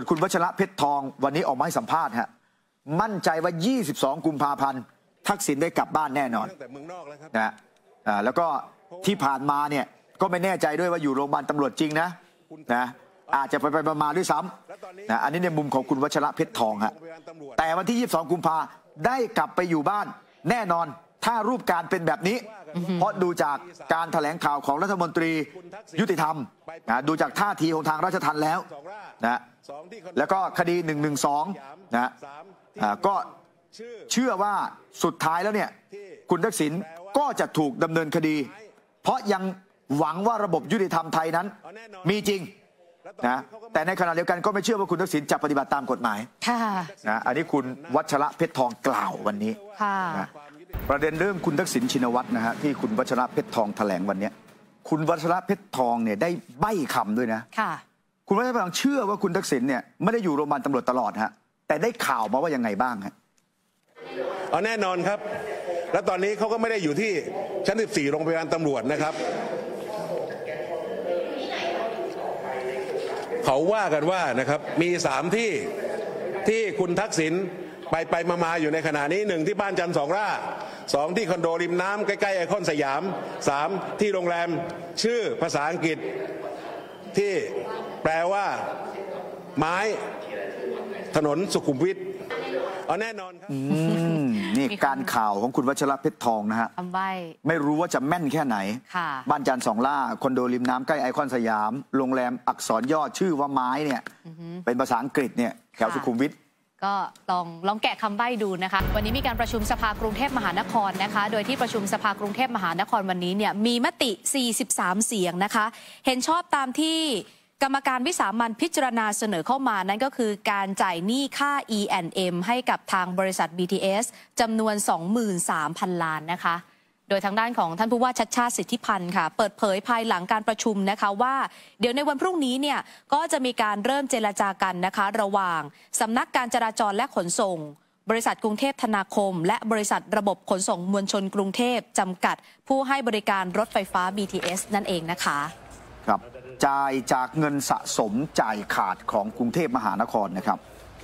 คุณวัชระเพชรทองวันนี้ออกมาให้สัมภาษณ์ฮะมั่นใจว่า22 กุมภาพันธ์ทักษิณได้กลับบ้านแน่นอนนะแล้วก็ที่ผ่านมาเนี่ยก็ไม่แน่ใจด้วยว่าอยู่โรงพยาบาลตำรวจจริงนะอาจจะไปมาด้วยซ้ำนะอันนี้ในมุมของคุณวัชระเพชรทองฮะแต่วันที่22 กุมภาได้กลับไปอยู่บ้านแน่นอนถ้ารูปการเป็นแบบนี้เพราะดูจากการแถลงข่าวของรัฐมนตรียุติธรรมดูจากท่าทีของทางราชทัณฑ์แล้วนะแล้วก็คดี112นะก็เชื่อว่าสุดท้ายแล้วเนี่ยคุณทักษิณก็จะถูกดำเนินคดีเพราะยังหวังว่าระบบยุติธรรมไทยนั้นมีจริงนะแต่ในขณะเดียวกันก็ไม่เชื่อว่าคุณทักษิณจะปฏิบัติตามกฎหมายนะอันนี้คุณวัชระเพชรทองกล่าววันนี้นะประเด็นเรื่องคุณทักษิณชินวัตรนะฮะที่คุณวัชระเพชรทองแถลงวันนี้คุณวัชระเพชรทองเนี่ยได้ใบ้คำด้วยนะคุณวัชระเพชรทองเชื่อว่าคุณทักษิณเนี่ยไม่ได้อยู่โรงพยาบาลตำรวจตลอดฮะแต่ได้ข่าวมาว่ายังไงบ้างฮะแน่นอนครับแล้วตอนนี้เขาก็ไม่ได้อยู่ที่ชั้น14โรงพยาบาลตำรวจนะครับเขาว่ากันว่านะครับมี3ที่คุณทักษิณไปมาอยู่ในขณะนี้1ที่บ้านจันทร์2 ร่า2ที่คอนโดริมน้ำใกล้ๆไอคอนสยาม3ที่โรงแรมชื่อภาษาอังกฤษที่แปลว่าไม้ถนนสุขุมวิทแน่นอนครับนี่การข่าวของคุณวัชระเพชรทองนะฮะไม่รู้ว่าจะแม่นแค่ไหนบ้านจันทร์2 ร่าคอนโดริมน้ำใกล้ไอคอนสยามโรงแรมอักษรย่อชื่อว่าไม้เนี่ยเป็นภาษาอังกฤษเนี่ยแถวสุขุมวิทก็ลองแกะคำใบ้ดูนะคะวันนี้มีการประชุมสภากรุงเทพมหานครนะคะโดยที่ประชุมสภากรุงเทพมหานครวันนี้เนี่ยมีมติ43 เสียงนะคะเห็นชอบตามที่กรรมการวิสามัญพิจารณาเสนอเข้ามานั่นก็คือการจ่ายหนี้ค่า E&M ให้กับทางบริษัท BTS จำนวน 23,000 ล้านนะคะโดยทางด้านของท่านผู้ว่าชัชชาติสิทธิพันธ์ค่ะเปิดเผยภายหลังการประชุมนะคะว่าเดี๋ยวในวันพรุ่งนี้เนี่ยก็จะมีการเริ่มเจรจากันนะคะระหว่างสำนักการจราจรและขนส่งบริษัทกรุงเทพธนาคมและบริษัทระบบขนส่งมวลชนกรุงเทพจำกัดผู้ให้บริการรถไฟฟ้า BTS นั่นเองนะคะครับจ่ายจากเงินสะสมจ่ายขาดของกรุงเทพมหานครนะครับ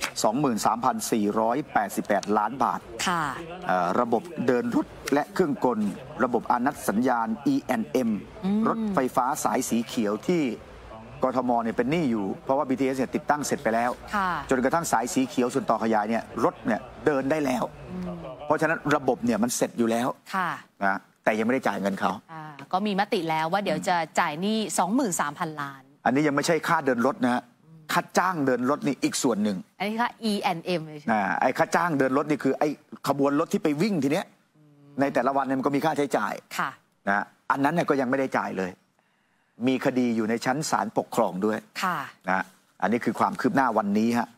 23,488 ล้านบาทระบบเดินรถและเครื่องกลระบบอานัตสัญญาณ E&M รถไฟฟ้าสายสีเขียวที่กทมเนี่ยเป็นหนี้อยู่เพราะว่า BTS เนี่ยติดตั้งเสร็จไปแล้วจนกระทั่งสายสีเขียวส่วนต่อขยายเนี่ยรถเนี่ยเดินได้แล้วเพราะฉะนั้นระบบเนี่ยมันเสร็จอยู่แล้วนะแต่ยังไม่ได้จ่ายเงินเขาก็มีมติแล้วว่าเดี๋ยวจะจ่ายหนี้ 23,000 ล้านอันนี้ยังไม่ใช่ค่าเดินรถนะฮะค่าจ้างเดินรถนี่อีกส่วนหนึ่งอันนี้ค่า E&M เลยใช่ไหมไอ้ค่าจ้างเดินรถนี่คือไอ้ขบวนรถที่ไปวิ่งทีเนี้ยในแต่ละวันเนี่ยมันก็มีค่าใช้จ่ายนะอันนั้นเนี่ยก็ยังไม่ได้จ่ายเลยมีคดีอยู่ในชั้นศาลปกครองด้วยนะอันนี้คือความคืบหน้าวันนี้ฮะ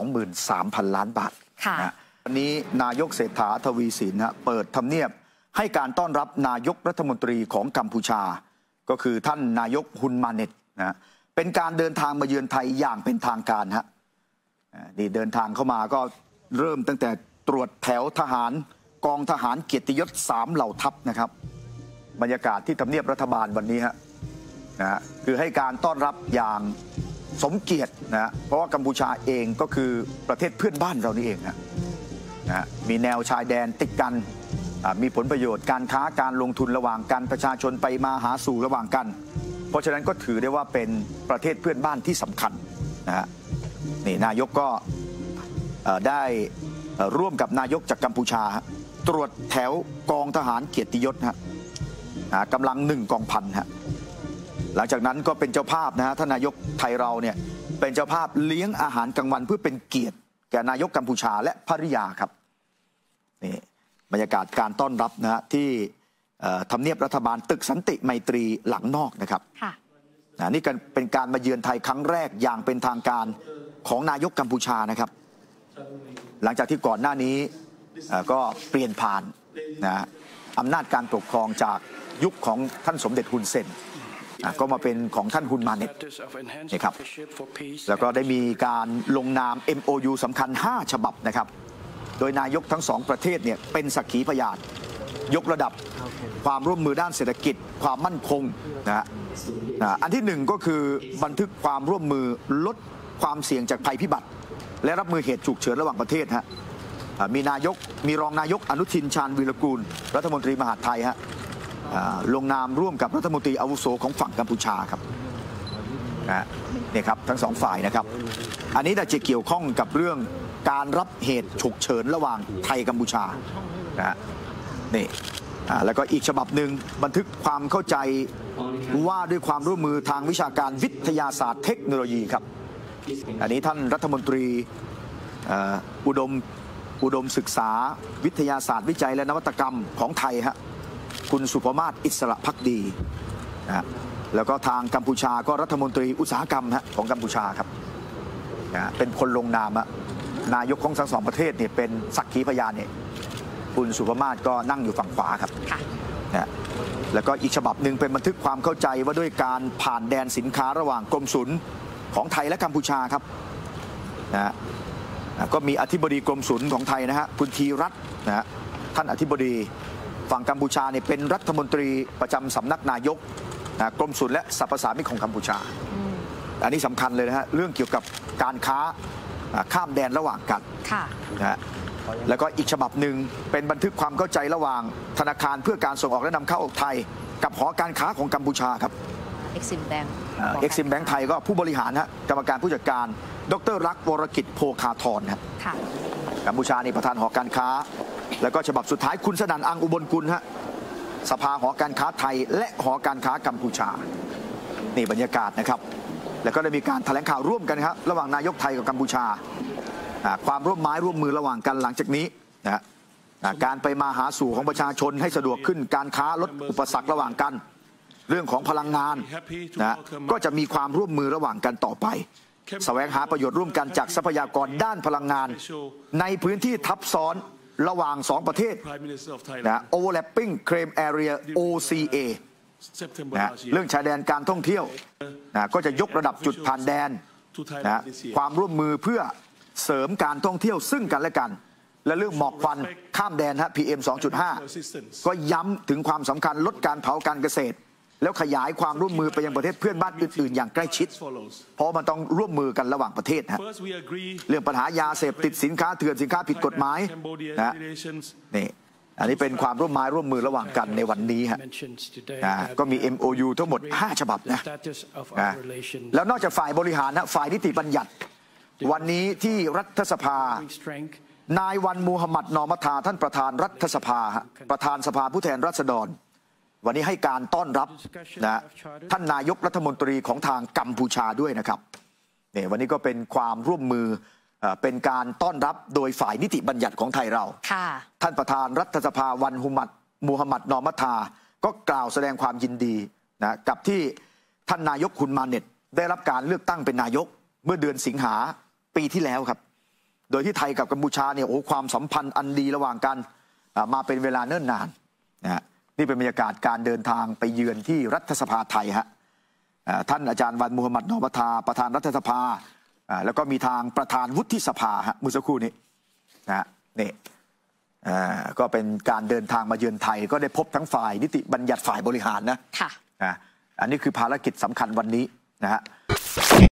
23,000 ล้านบาทนะวันนี้นายกเศรษฐาทวีสินฮะเปิดทำเนียบให้การต้อนรับนายกรัฐมนตรีของกัมพูชาก็คือท่านนายกฮุนมาเน็ตนะเป็นการเดินทางมาเยือนไทยอย่างเป็นทางการฮะนี่เดินทางเข้ามาก็เริ่มตั้งแต่ตรวจแถวทหารกองทหารเกียรติยศ3 เหล่าทัพนะครับบรรยากาศที่ทำเนียบรัฐบาลวันนี้ฮะนะคือให้การต้อนรับอย่างสมเกียรตินะเพราะว่ากัมพูชาเองก็คือประเทศเพื่อนบ้านเรานี่เองนะมีแนวชายแดนติดกันมีผลประโยชน์การค้าการลงทุนระหว่างกันประชาชนไปมาหาสู่ระหว่างกันเพราะฉะนั้นก็ถือได้ว่าเป็นประเทศเพื่อนบ้านที่สำคัญนะฮะนี่นายกก็ได้ร่วมกับนายกจากกัมพูชาตรวจแถวกองทหารเกียรติยศกำลัง1 กองพันฮะหลังจากนั้นก็เป็นเจ้าภาพนะฮะท่านนายกไทยเราเนี่ยเป็นเจ้าภาพเลี้ยงอาหารกลางวันเพื่อเป็นเกียรติแก่นายกกัมพูชาและภริยาครับนี่บรรยากาศการต้อนรับนะฮะที่ทำเนียบรัฐบาลตึกสันติไมตรีหลังนอกนะครับนี่เป็นการมาเยือนไทยครั้งแรกอย่างเป็นทางการของนายกกัมพูชานะครับหลังจากที่ก่อนหน้านี้ก็เปลี่ยนผ่านนะอำนาจการปกครองจากยุคของท่านสมเด็จฮุนเซนก็มาเป็นของท่านฮุนมาเน็ตนะครับแล้วก็ได้มีการลงนาม MOU สำคัญ5 ฉบับนะครับโดยนายกทั้ง2 ประเทศเนี่ยเป็นสักขีพยานยกระดับความร่วมมือด้านเศรษฐกิจความมั่นคงนะอันที่1ก็คือบันทึกความร่วมมือลดความเสี่ยงจากภัยพิบัติและรับมือเหตุฉุกเฉินระหว่างประเทศฮะมีรองนายกอนุทินชาญวีรกูลรัฐมนตรีมหาดไทยฮะลงนามร่วมกับรัฐมนตรีอาวุโสของฝั่งกัมพูชาครับนี่ครับทั้งสองฝ่ายนะครับอันนี้จะเกี่ยวข้องกับเรื่องการรับเหตุฉุกเฉินระหว่างไทยกัมพูชานี่แล้วก็อีกฉบับหนึ่งบันทึกความเข้าใจว่าด้วยความร่วมมือทางวิชาการวิทยาศาสตร์เทคโนโลยีครับอันนี้ท่านรัฐมนตรีอุดมศึกษาวิทยาศาสตร์วิจัยและนวัตกรรมของไทยฮะคุณสุภมาศอิสระภักดีแล้วก็ทางกัมพูชาก็รัฐมนตรีอุตสาหกรรมของกัมพูชาครับเป็นคนลงนามนายกของทั้งสองประเทศเนี่ยเป็นสักขีพยานเนี่ยคุณสุภมาศก็นั่งอยู่ฝั่งขวาครับแล้วก็อีกฉบับหนึ่งเป็นบันทึกความเข้าใจว่าด้วยการผ่านแดนสินค้าระหว่างกรมศุลของไทยและกัมพูชาครับก็มีอธิบดีกรมศุลของไทยนะฮะคุณธีรัตน์ท่านอธิบดีฝั่งกัมพูชาเนี่ยเป็นรัฐมนตรีประจำสำนักนายกกรมศุลและสรรพสามิตของกัมพูชาอันนี้สำคัญเลยนะฮะเรื่องเกี่ยวกับการค้าข้ามแดนระหว่างกันแล้วก็อีกฉบับหนึ่งเป็นบันทึกความเข้าใจระหว่างธนาคารเพื่อการส่งออกและนำเข้าไทยกับหอการค้าของกัมพูชาครับ Exim Bank ไทยก็ผู้บริหารกรรมการผู้จัดการดร.รักวรกิจโภคาธรครับกัมพูชานี่ประธานหอการค้าแล้วก็ฉบับสุดท้ายคุณสนั่นอังอุบลกุลสภาหอการค้าไทยและหอการค้ากัมพูชานี่บรรยากาศนะครับแล้วก็ได้มีการแถลงข่าวร่วมกันครับระหว่างนายกไทยกับกัมพูชาความร่วมไม้ร่วมมือระหว่างกันหลังจากนี้การไปมาหาสู่ของประชาชนให้สะดวกขึ้นการค้าลดอุปสรรคระหว่างกันเรื่องของพลังงานก็จะมีความร่วมมือระหว่างกันต่อไปแสวงหาประโยชน์ร่วมกันจากทรัพยากรด้านพลังงานในพื้นที่ทับซ้อนระหว่าง2ประเทศOverlapping Claim Area OCA เรื่องชายแดนการท่องเที่ยวก็จะยกระดับจุดผ่านแดนความร่วมมือเพื่อเสริมการท่องเที่ยวซึ่งกันและกันและเรื่องหมอกควันข้ามแดนPM 2.5 ก็ย้ำถึงความสำคัญลดการเผาการเกษตรแล้วขยายความร่วมมือไปยังประเทศเพื่อนบ้านอื่นๆอย่างใกล้ชิดเพราะมันต้องร่วมมือกันระหว่างประเทศเรื่องปัญหายาเสพติดสินค้าเถื่อนสินค้าผิดกฎหมายนี่อันนี้เป็นความร่วมไม้ร่วมมือระหว่างกันในวันนี้ก็มี MOU ทั้งหมด5ฉบับนะแล้วนอกจากฝ่ายบริหารฝ่ายนิติบัญญัติวันนี้ที่รัฐสภานายวันมูฮัมหมัดนอมัทาท่านประธานรัฐสภาประธานสภาผู้แทนราษฎรวันนี้ให้การต้อนรับท่านนายกรัฐมนตรีของทางกัมพูชาด้วยนะครับเนี่ยวันนี้ก็เป็นความร่วมมือเป็นการต้อนรับโดยฝ่ายนิติบัญญัติของไทยเราท่านประธานรัฐสภาวันมูฮัมหมัดนอมัทาก็กล่าวแสดงความยินดีกับที่ท่านนายกฮุนมาเน็ตได้รับการเลือกตั้งเป็นนายกเมื่อเดือนสิงหาปีที่แล้วครับโดยที่ไทยกับกัมพูชาเนี่ยความสัมพันธ์อันดีระหว่างกันมาเป็นเวลาเนิ่นนานนี่เป็นบรรยากาศการเดินทางไปเยือนที่รัฐสภาไทยท่านอาจารย์วันมูฮัมหมัดนอมัทาประธานรัฐสภาแล้วก็มีทางประธานวุฒิสภาเมื่อสักครู่นี้นี่ก็เป็นการเดินทางมาเยือนไทยก็ได้พบทั้งฝ่ายนิติบัญญัติฝ่ายบริหารนะอันนี้คือภารกิจสำคัญวันนี้นะฮะ